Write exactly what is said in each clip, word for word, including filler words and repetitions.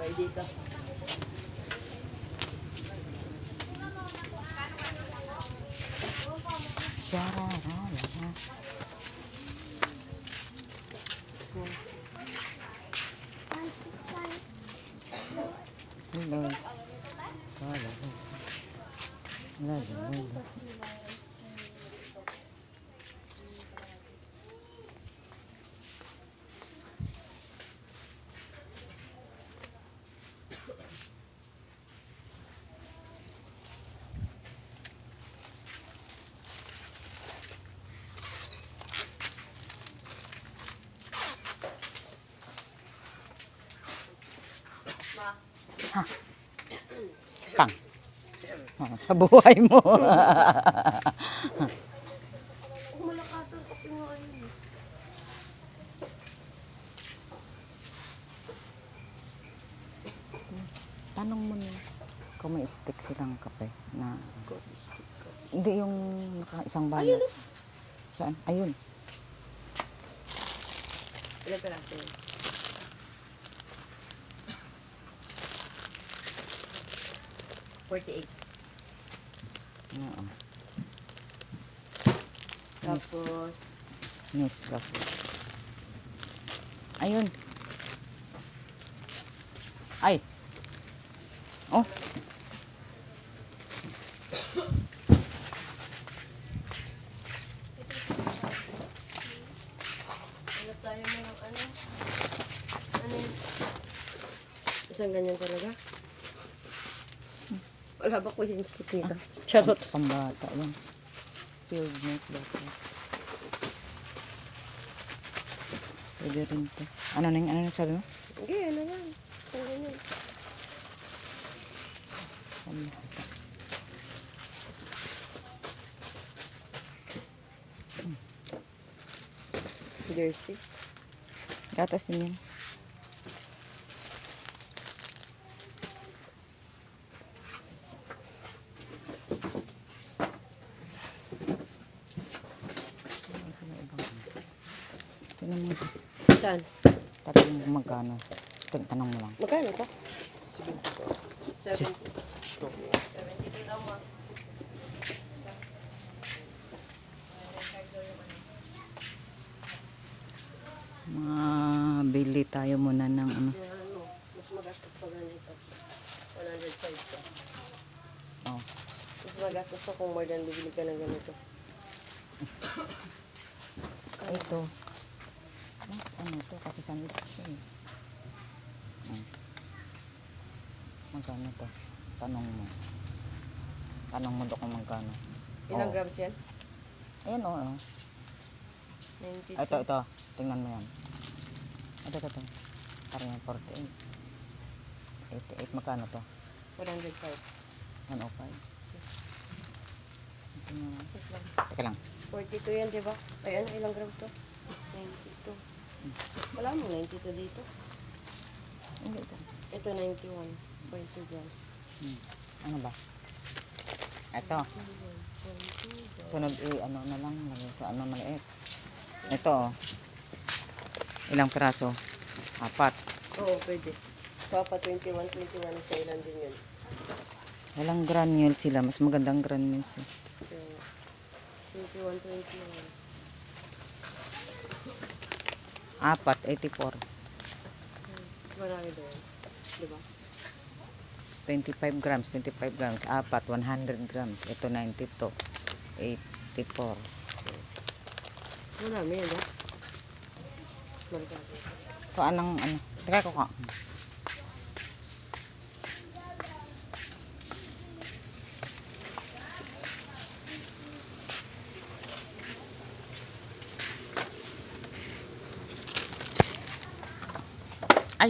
May dito. Shararara. Hello. Hello. Hello. Hello. Ha? Tang. Oh, sa buhay mo. Malakasan ko pinakain. Tanong mo na kung may stick silang kape na hindi yung naka isang balot. Saan? Ayun. Ilan peraso yun? forty-eight. Oo. Tapos, Miss kape. Ayun. Ay. Oh. ano tayo mo ng ano? Ano yun? Isang ganyan talaga? Wala ba ko yung stick nito? Charot. Pambata yan. Field mate bata. Pwede rin to. Ano na yung ano na sabi mo? Hindi, ano yan? Isang ganyan. Pambata. Jersey. Gatas din yan. Tignan mo. Saan? Tanong mo magkano. Tan- Tanong mo lang. Magkano ito? seventy. seventy-two daw mo. Mabili tayo muna ng ano. Yung ano, mas magastos pa ganito. one hundred five ka. Oh. Mas magastos pa kung more than bibili ka ng ganito. Ito. Mas ano to? Kasi sandwich siya eh. Oh. Magkano to? Tanong mo. Tanong mo do kung magkano. Ilang Oh. grams yan? Ayan o. Oh, ninety-two. ito, ito. Tingnan mo yan. Ito, ito, ito. Parang yan, forty-eight. eighty-eight. Magkano to? one hundred five. one oh five. Ito na. Wait lang. Teka lang. forty-two yan, di ba? Ay, ano, ilang grams to? ninety-two. Wala mo, ninety-two dito. Hindi ito. Ito, ninety-one point two grams. Hmm. Ano ba? Ito. Sunod eh, ano na lang. Lagay sa ano maliit. Ito. Ilang piraso? Apat. Oo, pwede. Papa, twenty-one, twenty-one. Sa ilan din yun. Walang granule sila. Mas magandang granules. Eh. So, twenty-one, twenty-one. Apat, eighty-four. Marami ba yan? Diba? twenty-five grams, twenty-five grams. Apat, one hundred grams. Ito, ninety-two. eighty-four. Marami yan, ah. Marami. So, anong, ano? Teka ko ka. Ay!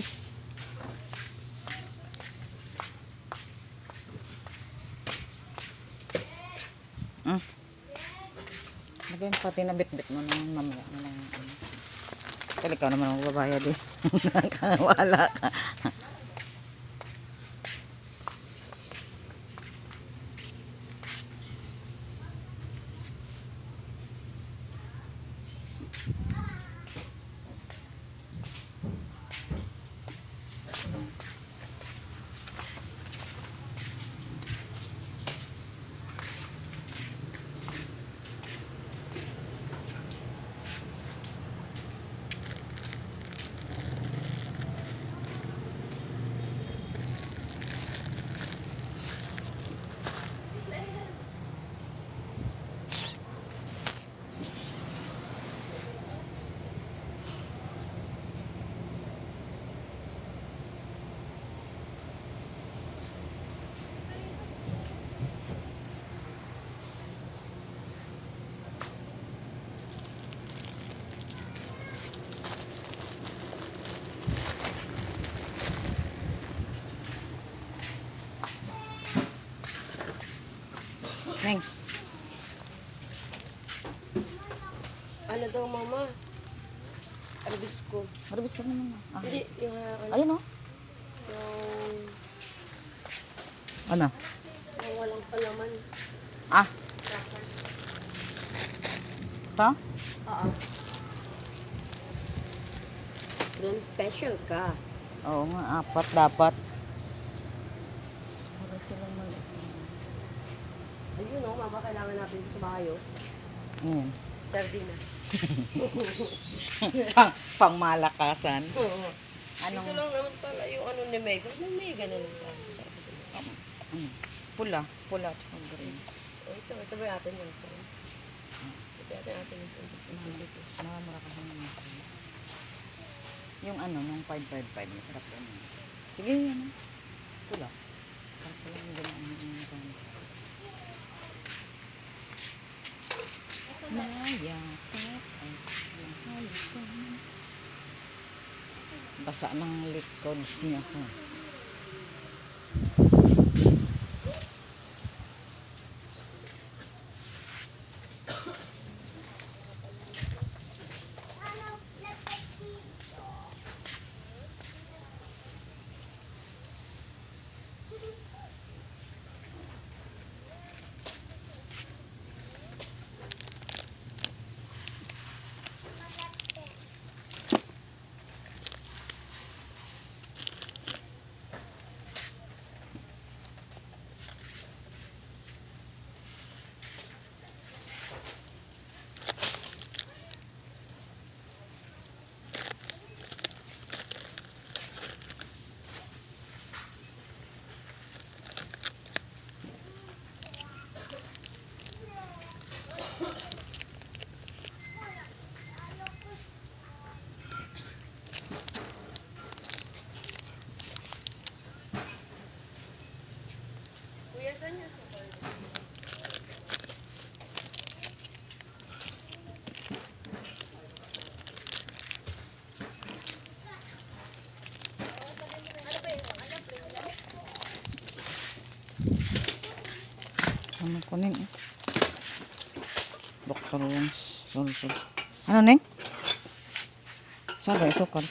Mm. Lagyan pati na bit-bit mo na mamaya na lang. Kaya ikaw naman ang babayad eh. Wala ka. Neng, Ano daw, mama? Arbisco. marbis ka naman. Ah, Hindi, yung, uh, ano, ayun o. yung, Ano? yung walang palaman. Ah, Crackers. ito? Oo. Doon special ka. Oo nga, apat dapat. Para silang mag... Ayun o, mama, kailangan natin sa bahay o. Ayan. Sardinas. pang, pang malakasan. Oo. Anong... Gusto lang naman pala yung ano ni Mega. Yung Mega na lang tayo. Ano? Pula. Pula at pang green. Oh, ito, ito ba natin yung ito? Ito natin natin yung ito. Makamura ka naman. Yung ano, nung five five five. Masarap yun. Sige, yan. Pula. Parang pula yung ganyan. Naya. Basa ng liquids niya ko. Kuya, saan yung sukal? Ano ko nin eh? Doctor Wong's Sulsul. Ano neng? Sabi, sukal.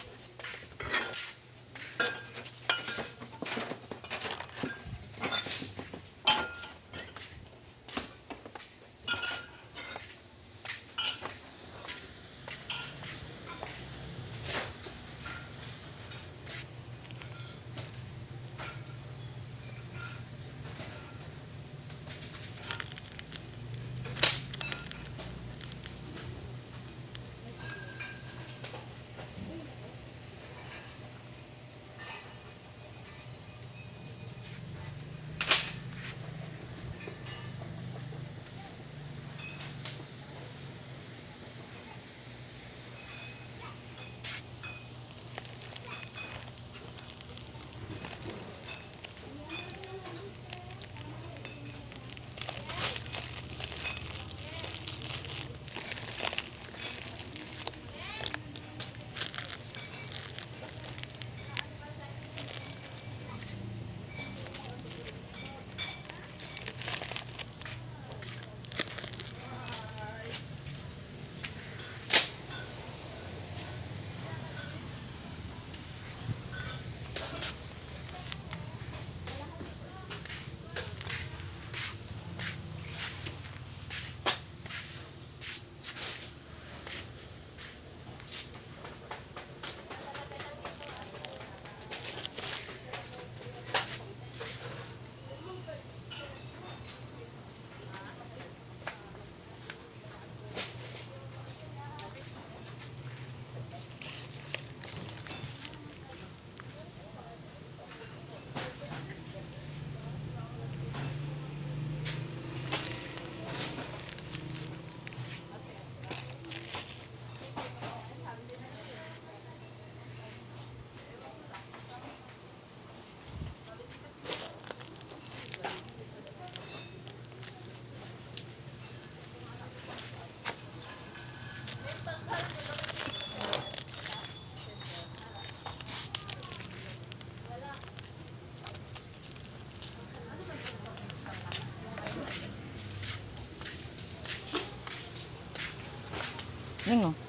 Yun o.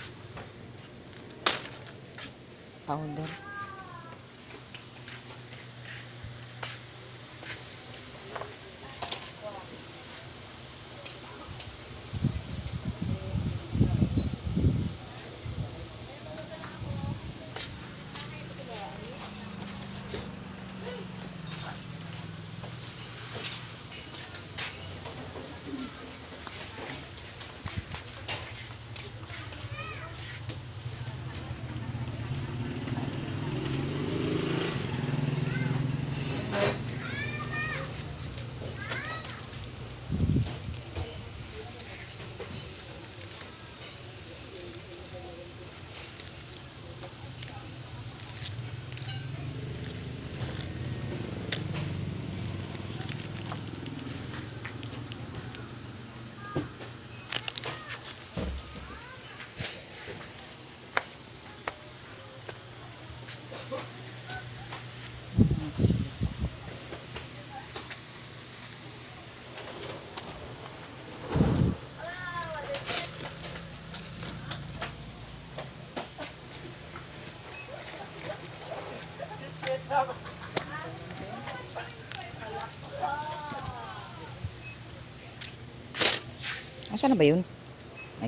Powder. Asa na ba yun? Ay.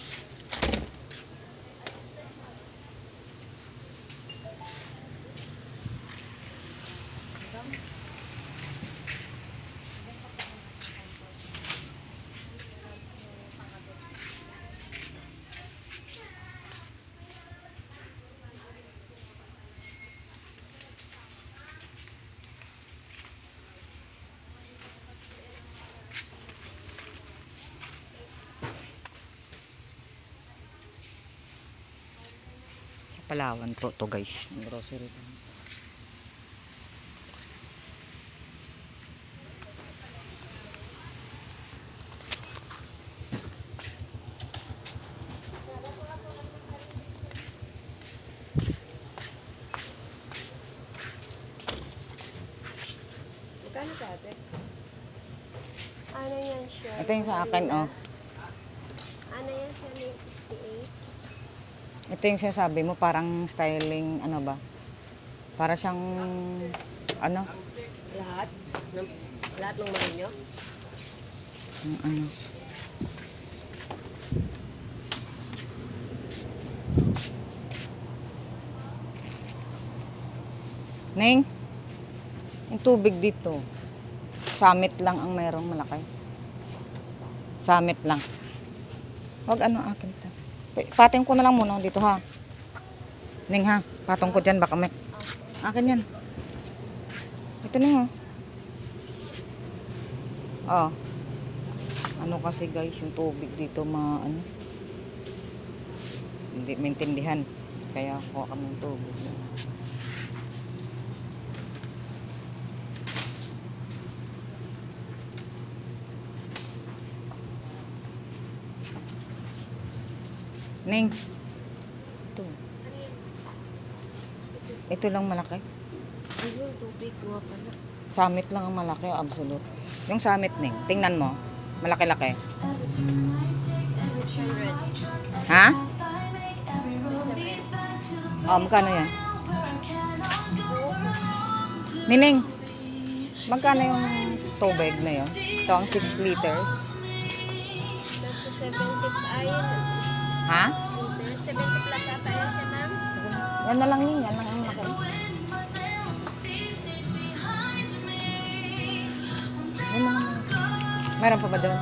Palawan po to guys. Grocery lang. Magkano ka ate? Ano yan siya? Ito yung sa akin oh. Ano yan siya? sixty-eight? Ito yung sinasabi mo, parang styling, ano ba? Para siyang, ano? Lahat? Ng, lahat ng mga nyo? Yung ano? Neng, yung tubig dito. Summit lang ang mayroong malaki. Summit lang. Wag ano akin to. Pating ko na lang muna dito ha. Ning ha, patong ko dyan baka may. Akin yan. Ito Ning oh. Oh. Ano kasi guys yung tubig dito ma ano. Hindi maintindihan. Kaya kuha kami ng tubig. Ning. Ito. Ito lang malaki. Ayun, tubig. Nga pala. Summit lang ang malaki o absolute. Yung summit, Ning. Tingnan mo. Malaki-laki. Ha? Oh, magkano yan? Nining. Magkano yung tubig na yun? Ito ang six liters. Nasa seventy ayun. Ha? seventy plus ata yan siya, ma'am. Yan na lang yun. Yan lang ang malaki. Yan lang ang malaki. Meron pa ba doon?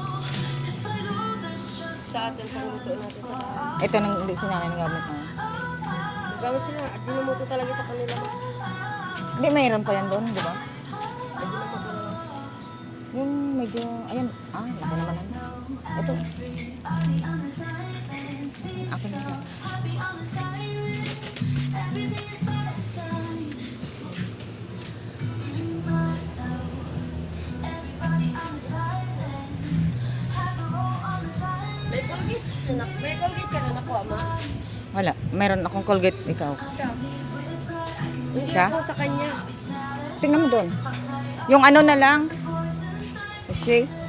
Sa atin, pangluto natin sa bahay. Ito nang hindi sinanay ng gamit na. Gamit sila. At dinumuto talaga sa kanila. Hindi, mayroon pa yan doon, di ba? At dinumuto talaga. Yung medyo, ayan, ah, laki naman yan. Ito. Akin na siya. May Colgate. Sinak, may Colgate ka na nakuha, ma? Wala, mayroon akong Colgate, ikaw. Hindi Siya? ako sa kanya. Tingnan mo doon. Yung ano na lang. Okay.